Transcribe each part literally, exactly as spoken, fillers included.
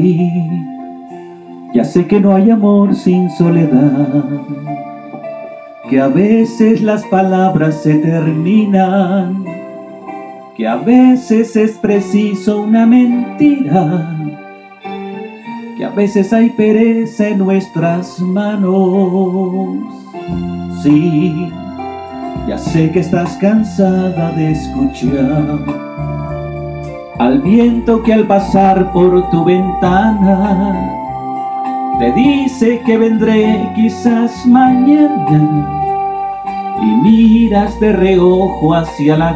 Sí, ya sé que no hay amor sin soledad, que a veces las palabras se terminan, que a veces es preciso una mentira, que a veces hay pereza en nuestras manos. Sí, ya sé que estás cansada de escuchar al viento que al pasar por tu ventana te dice que vendré quizás mañana, y miras de reojo hacia la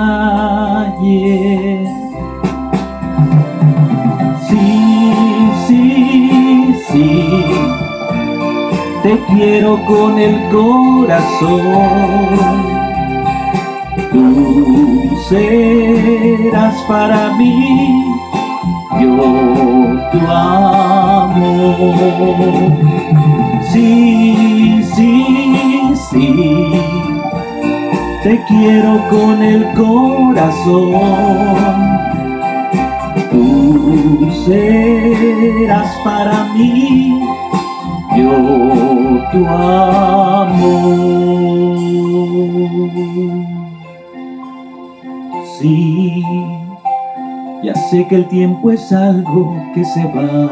calle. Sí, sí, sí, te quiero con el corazón. Tú serás para mí, yo tu amor. Sí, sí, sí, te quiero con el corazón. Tú serás para mí, yo tu amor. Sí, ya sé que el tiempo es algo que se va,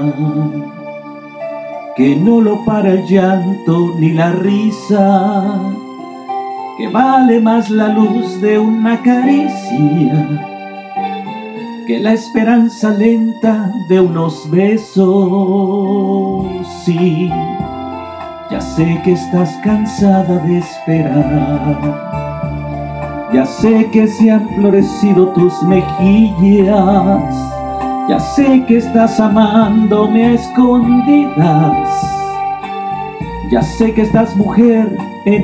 que no lo para el llanto ni la risa, que vale más la luz de una caricia que la esperanza lenta de unos besos. Sí, ya sé que estás cansada de esperar, ya sé que se han florecido tus mejillas, ya sé que estás amándome a escondidas, ya sé que estás mujer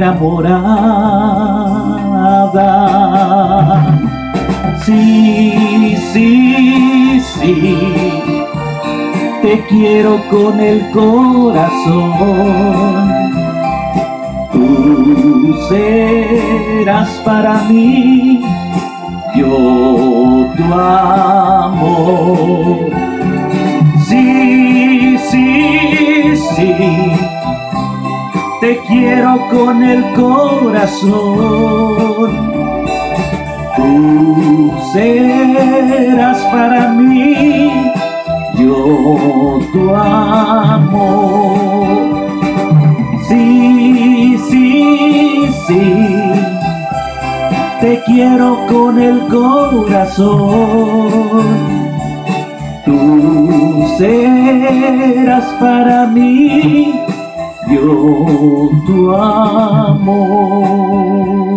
enamorada. Sí, sí, sí, te quiero con el corazón. Tú serás para mí, yo tu amor. Sí, sí, sí, te quiero con el corazón. Tú serás para mí, yo tu amor. Sí, sí, sí, te quiero con el corazón. Tú serás para mí, yo tu amor.